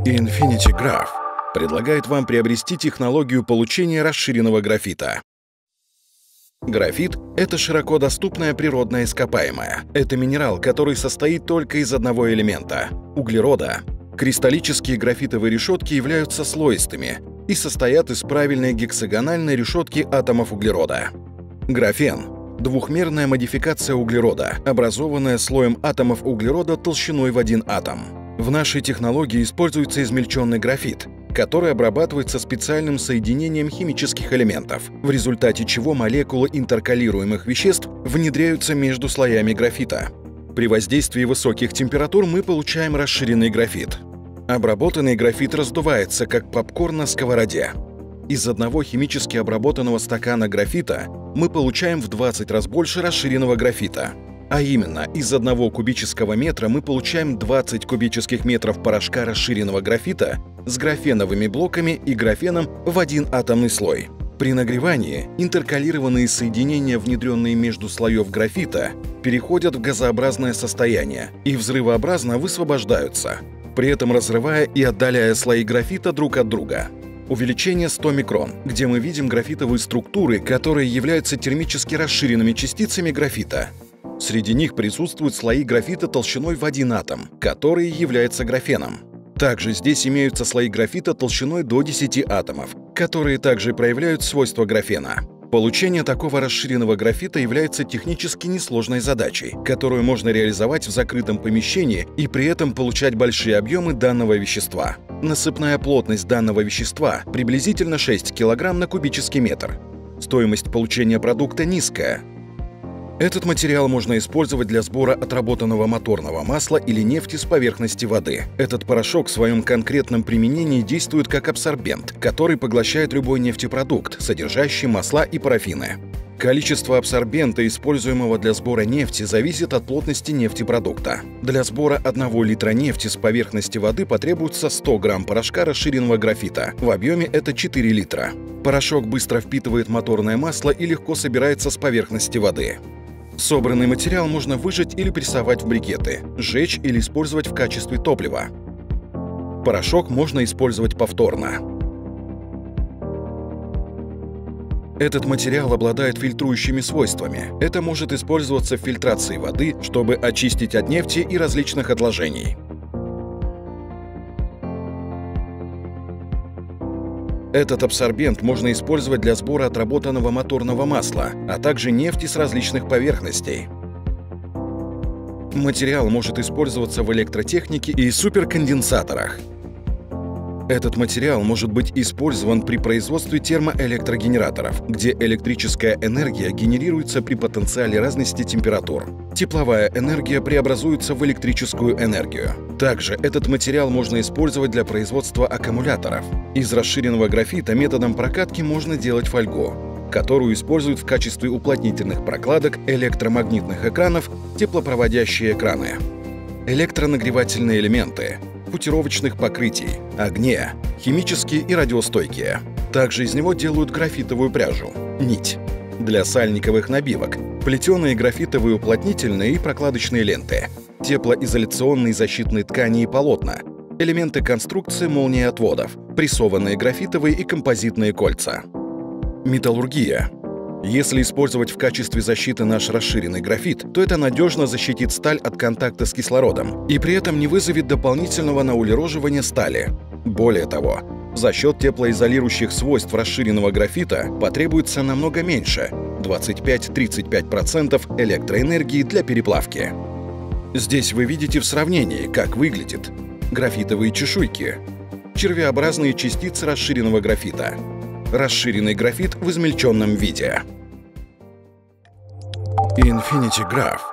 Infinity Graph предлагает вам приобрести технологию получения расширенного графита. Графит — это широко доступная природная ископаемая. Это минерал, который состоит только из одного элемента — углерода. Кристаллические графитовые решетки являются слоистыми и состоят из правильной гексагональной решетки атомов углерода. Графен — двухмерная модификация углерода, образованная слоем атомов углерода толщиной в один атом. В нашей технологии используется измельченный графит, который обрабатывается специальным соединением химических элементов, в результате чего молекулы интеркалируемых веществ внедряются между слоями графита. При воздействии высоких температур мы получаем расширенный графит. Обработанный графит раздувается, как попкорн на сковороде. Из одного химически обработанного стакана графита мы получаем в 20 раз больше расширенного графита. А именно, из 1 кубического метра мы получаем 20 кубических метров порошка расширенного графита с графеновыми блоками и графеном в один атомный слой. При нагревании интеркалированные соединения, внедренные между слоев графита, переходят в газообразное состояние и взрывообразно высвобождаются, при этом разрывая и отдаляя слои графита друг от друга. Увеличение 100 микрон, где мы видим графитовые структуры, которые являются термически расширенными частицами графита. Среди них присутствуют слои графита толщиной в один атом, который является графеном. Также здесь имеются слои графита толщиной до 10 атомов, которые также проявляют свойства графена. Получение такого расширенного графита является технически несложной задачей, которую можно реализовать в закрытом помещении и при этом получать большие объемы данного вещества. Насыпная плотность данного вещества приблизительно 6 кг на кубический метр. Стоимость получения продукта низкая. Этот материал можно использовать для сбора отработанного моторного масла или нефти с поверхности воды. Этот порошок в своем конкретном применении действует как абсорбент, который поглощает любой нефтепродукт, содержащий масла и парафины. Количество абсорбента, используемого для сбора нефти, зависит от плотности нефтепродукта. Для сбора 1 литра нефти с поверхности воды потребуется 100 грамм порошка расширенного графита. В объеме это 4 литра. Порошок быстро впитывает моторное масло и легко собирается с поверхности воды. Собранный материал можно выжать или прессовать в брикеты, сжечь или использовать в качестве топлива. Порошок можно использовать повторно. Этот материал обладает фильтрующими свойствами. Это может использоваться в фильтрации воды, чтобы очистить от нефти и различных отложений. Этот абсорбент можно использовать для сбора отработанного моторного масла, а также нефти с различных поверхностей. Материал может использоваться в электротехнике и суперконденсаторах. Этот материал может быть использован при производстве термоэлектрогенераторов, где электрическая энергия генерируется при потенциале разности температур. Тепловая энергия преобразуется в электрическую энергию. Также этот материал можно использовать для производства аккумуляторов. Из расширенного графита методом прокатки можно делать фольгу, которую используют в качестве уплотнительных прокладок, электромагнитных экранов, теплопроводящие экраны, электронагревательные элементы, футировочных покрытий, огне, химические и радиостойкие. Также из него делают графитовую пряжу, нить, для сальниковых набивок, плетеные графитовые уплотнительные и прокладочные ленты, теплоизоляционные защитные ткани и полотна, элементы конструкции молниеотводов, прессованные графитовые и композитные кольца. Металлургия. Если использовать в качестве защиты наш расширенный графит, то это надежно защитит сталь от контакта с кислородом и при этом не вызовет дополнительного наулероживания стали. Более того, за счет теплоизолирующих свойств расширенного графита потребуется намного меньше – 25–35% электроэнергии для переплавки. Здесь вы видите в сравнении, как выглядит графитовые чешуйки, червеобразные частицы расширенного графита, расширенный графит в измельченном виде. Infinity Graph